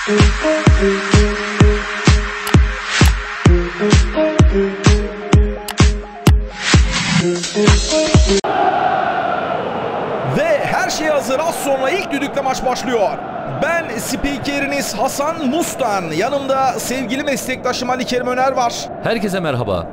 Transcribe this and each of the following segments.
Ve her şey hazır. Az sonra ilk düdükle maç başlıyor. Ben spikeriniz Hasan Mustan. Yanımda sevgili meslektaşım Ali Kerim Öner var. Herkese merhaba.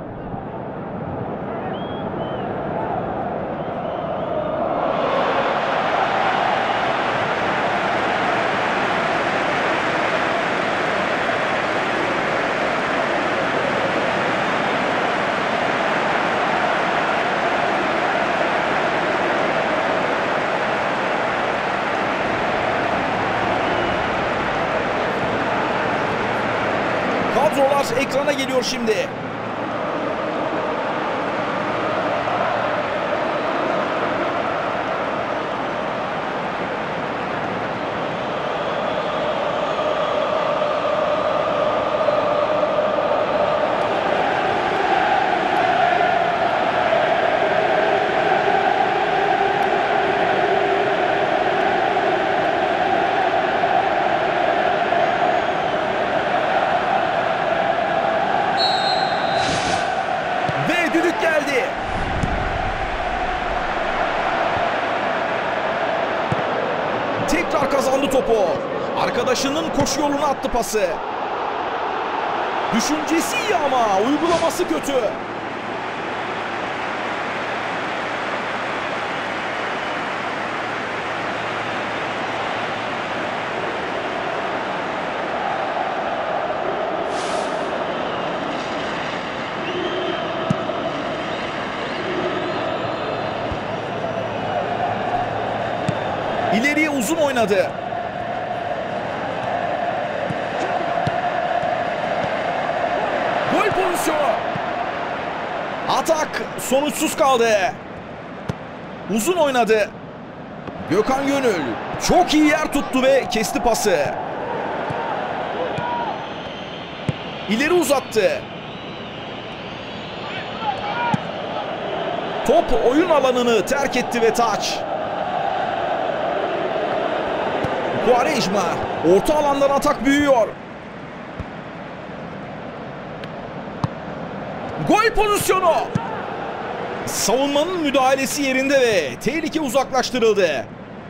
Kadrolar ekrana geliyor şimdi. Düdük geldi. Tekrar kazandı topu. Arkadaşının koşu yoluna attı pası. Düşüncesi iyi ama uygulaması kötü. İleriye uzun oynadı. Gol pozisyonu. Atak sonuçsuz kaldı. Uzun oynadı. Gökhan Gönül çok iyi yer tuttu ve kesti pası. İleri uzattı. Top oyun alanını terk etti ve taç. Quaresma. Orta alandan atak büyüyor. Gol pozisyonu. Savunmanın müdahalesi yerinde ve tehlike uzaklaştırıldı.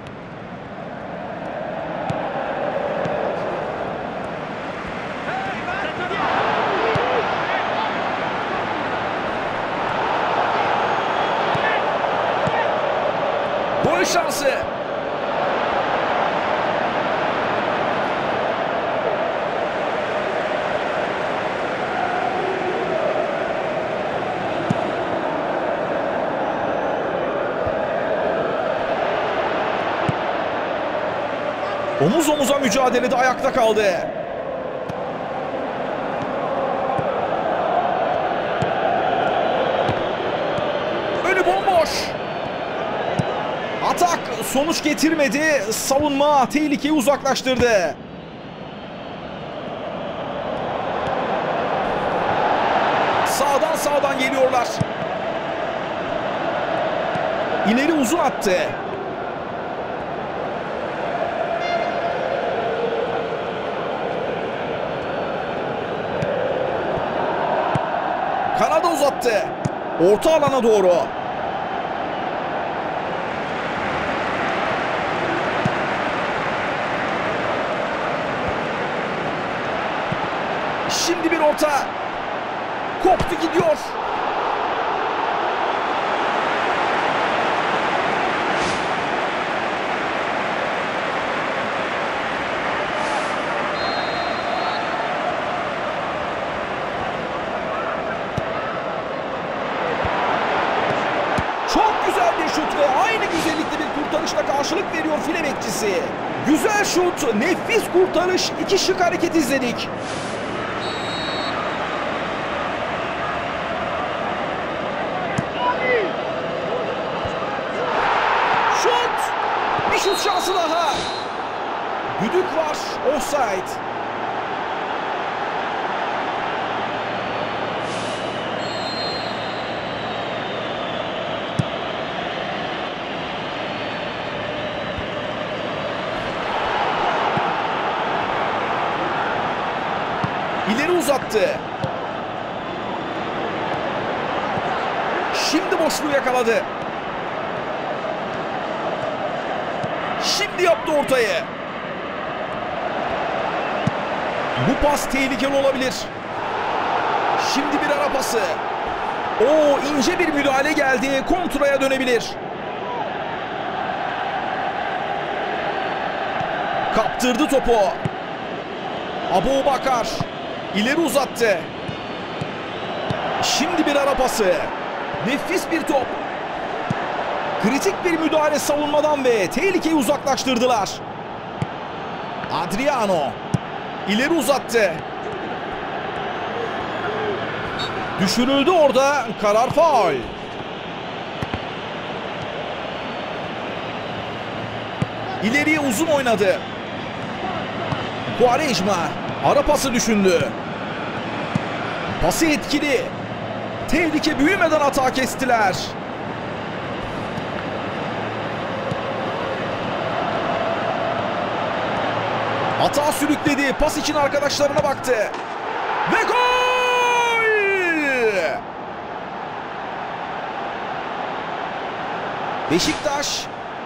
Gol şansı. Omuz omuza mücadelede ayakta kaldı. Önü bomboş. Atak sonuç getirmedi. Savunma tehlikeyi uzaklaştırdı. Sağdan geliyorlar. İleri uzun attı. Kanada uzattı. Orta alana doğru. Şimdi bir orta. Koptu gidiyor. Şut ve aynı güzellikte bir kurtarışla karşılık veriyor file bekçisi. Güzel şut, nefis kurtarış, iki şık hareket izledik. Şut! Bir şut şansı daha. Düdük var, offside. İleri uzattı. Şimdi boşluğu yakaladı. Şimdi yaptı ortayı. Bu pas tehlikeli olabilir. Şimdi bir ara pası. O ince bir müdahale geldi. Kontraya dönebilir. Kaptırdı topu. Abubakar ileri uzattı. Şimdi bir ara pası. Nefis bir top. Kritik bir müdahale savunmadan ve tehlikeyi uzaklaştırdılar. Adriano ileri uzattı. Düşürüldü orada. Karar faul. İleriye uzun oynadı. Quaresma ara pası düşündü. Pası etkili. Tehlike büyümeden hata kestiler. Hata sürükledi. Pas için arkadaşlarına baktı. Ve gol! Beşiktaş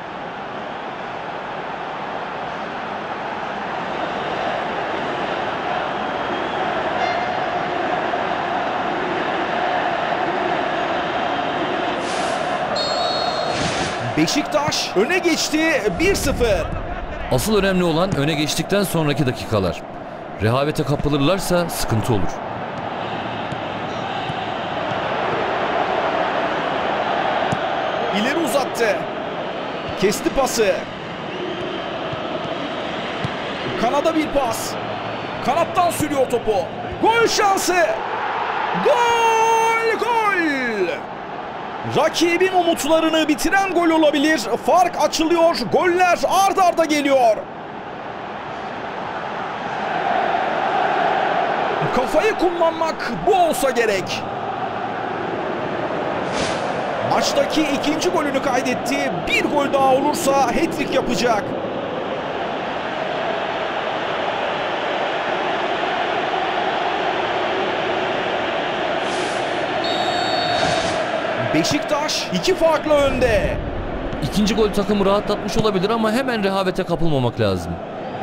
öne geçti 1-0. Asıl önemli olan öne geçtikten sonraki dakikalar. Rehavete kapılırlarsa sıkıntı olur. İleri uzattı. Kesti pası. Kanada bir pas. Kanattan sürüyor topu. Gol şansı. Gol! Gol! Rakibin umutlarını bitiren gol olabilir. Fark açılıyor. Goller ard arda geliyor. Kafayı kullanmak bu olsa gerek. Maçtaki ikinci golünü kaydetti. Bir gol daha olursa hat-trick yapacak. Beşiktaş 2 farklı önde. İkinci gol takımı rahatlatmış olabilir ama hemen rehavete kapılmamak lazım.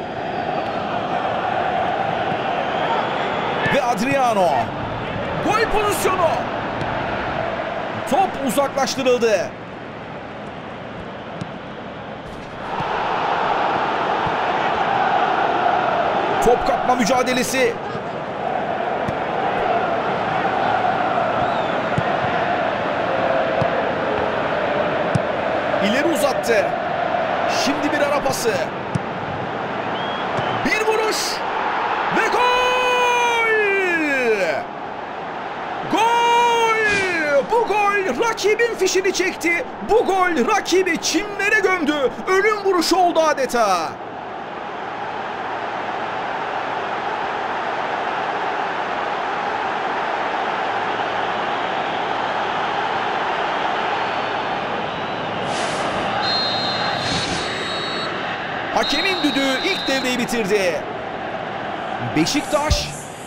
Ve Adriano. Gol pozisyonu. Top uzaklaştırıldı. Top kapma mücadelesi. İleri uzattı. Şimdi bir ara pası. Bir vuruş. Ve gol! Gol! Bu gol rakibin fişini çekti. Bu gol rakibi çimlere gömdü. Ölüm vuruşu oldu adeta. Hakemin düdüğü ilk devreyi bitirdi. Beşiktaş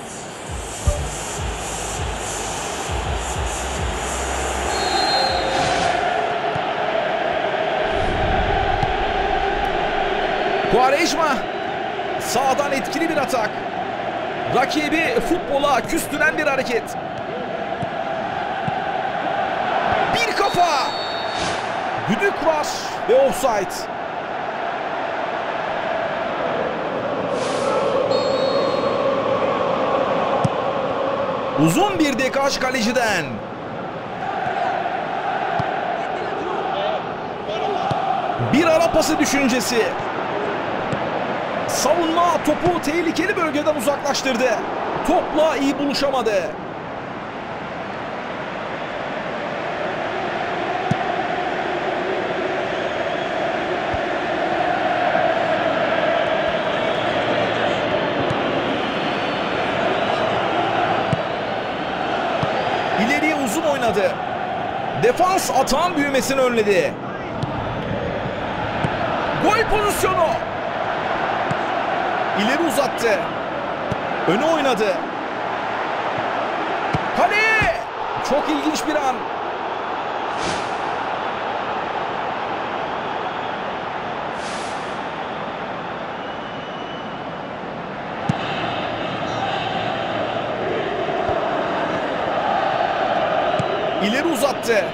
Quaresma sağdan etkili bir atak. Rakibi futbola küstüren bir hareket. Bir kafa. Düdük var ve offside. Uzun bir dekaj kaleciden. Bir ara pası düşüncesi. Savunma topu tehlikeli bölgeden uzaklaştırdı. Topla iyi buluşamadı. İleriye uzun oynadı. Defans atağın büyümesini önledi. Gol pozisyonu. İleri uzattı. Öne oynadı. Kale! Çok ilginç bir an. İleri uzattı.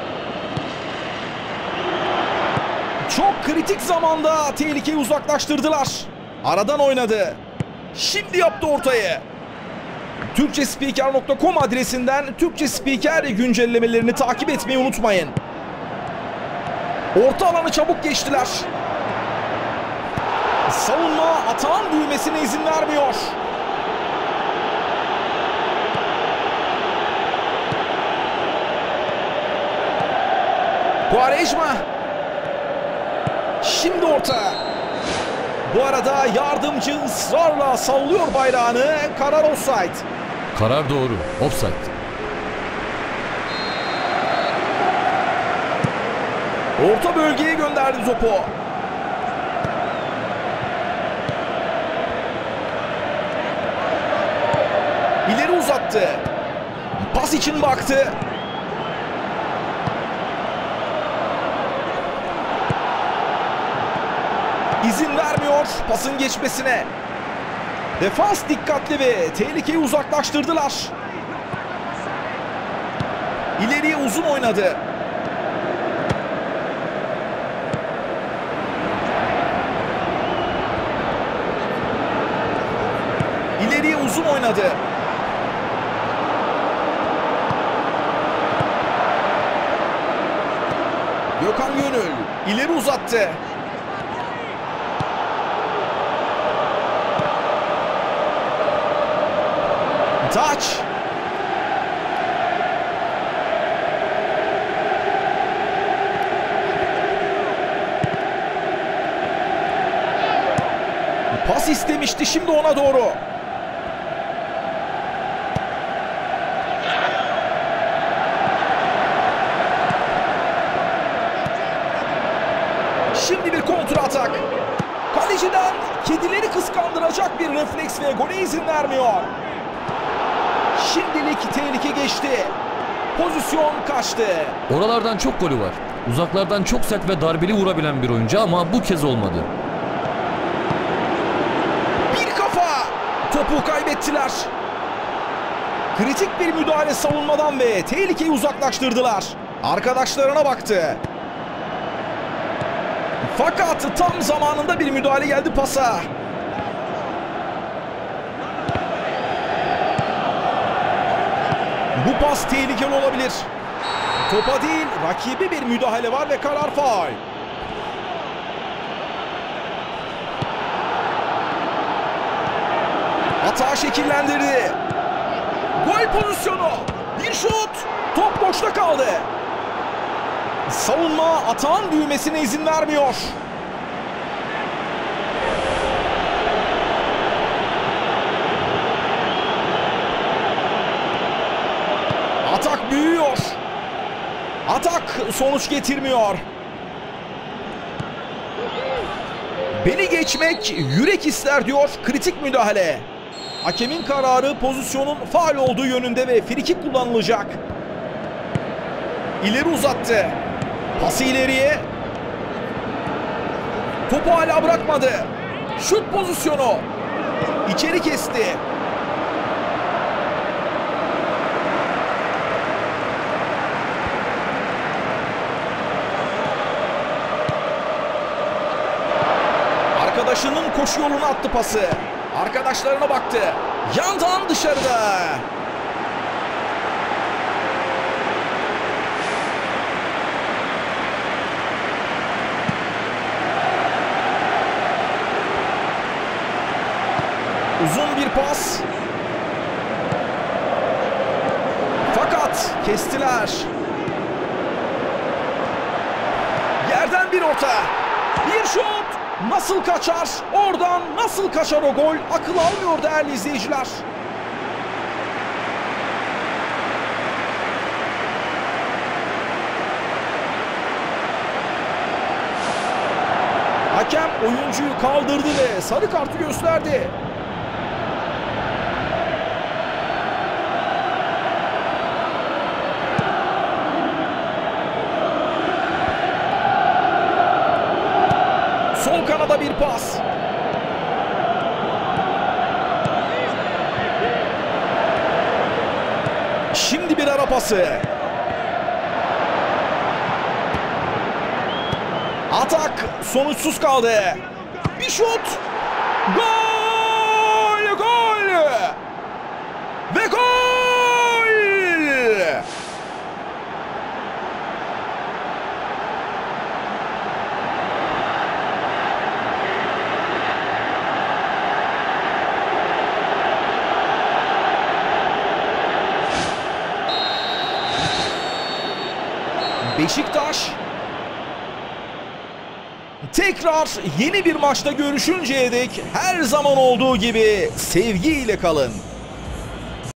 Çok kritik zamanda tehlikeyi uzaklaştırdılar. Aradan oynadı. Şimdi yaptı ortayı. Türkçespiker.com adresinden Türkçe Spiker güncellemelerini takip etmeyi unutmayın. Orta alanı çabuk geçtiler. Savunma atağın büyümesine izin vermiyor. Quaresma. Şimdi orta. Bu arada yardımcı ısrarla sallıyor bayrağını. Karar offside. Karar doğru. Offside. Orta bölgeye gönderdi topu. İleri uzattı. Pas için baktı. İzin vermiyor pasın geçmesine. Defans dikkatli ve tehlikeyi uzaklaştırdılar. İleriye uzun oynadı. İleriye uzun oynadı. Gökhan Gönül ileri uzattı. Taç. Pas istemişti, şimdi ona doğru. Şimdi bir kontra atak. Kaleciden kedileri kıskandıracak bir refleks ve gole izin vermiyor. Şimdilik tehlike geçti. Pozisyon kaçtı. Oralardan çok golü var. Uzaklardan çok sert ve darbeli vurabilen bir oyuncu ama bu kez olmadı. Bir kafa. Topu kaybettiler. Kritik bir müdahale savunmadan ve tehlikeyi uzaklaştırdılar. Arkadaşlarına baktı. Fakat tam zamanında bir müdahale geldi pasa. Bu pas tehlikeli olabilir. Topa değil, rakibi bir müdahale var ve karar faul. Hata şekillendirdi. Gol pozisyonu. Bir şut. Top boşta kaldı. Savunma atağın büyümesine izin vermiyor. Atak büyüyor. Atak sonuç getirmiyor. Beni geçmek yürek ister diyor, kritik müdahale. Hakemin kararı pozisyonun faul olduğu yönünde ve frikik kullanılacak. İleri uzattı. Pası ileriye. Topu hala bırakmadı. Şut pozisyonu. İçeri kesti. Arkadaşının koşu yoluna attı pası. Arkadaşlarına baktı. Yandan dışarıda. Uzun bir pas. Fakat kestiler. Yerden bir orta. Bir şut. Nasıl kaçar? Oradan nasıl kaçar o gol? Akıl almıyor değerli izleyiciler. Hakem oyuncuyu kaldırdı ve sarı kartı gösterdi. Arada bir pas. Şimdi bir ara pası. Atak sonuçsuz kaldı. Bir şut. Gol! Gol! Ve gol! Beşiktaş tekrar yeni bir maçta görüşünceye dek her zaman olduğu gibi sevgiyle kalın.